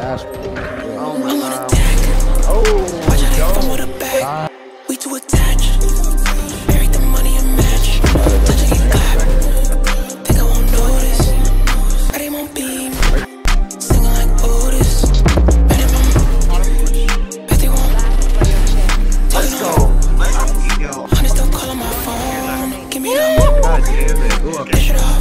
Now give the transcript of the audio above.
I'm on attack. Watch how they come with a bag. We too attached. Buried the money and match. Touch it, get clapped. Think I won't notice. Ready, won't beam. Singing like Otis. Minimum. Bet they won't. Let's go. Honey still calling my phone. Give me the. That shit off.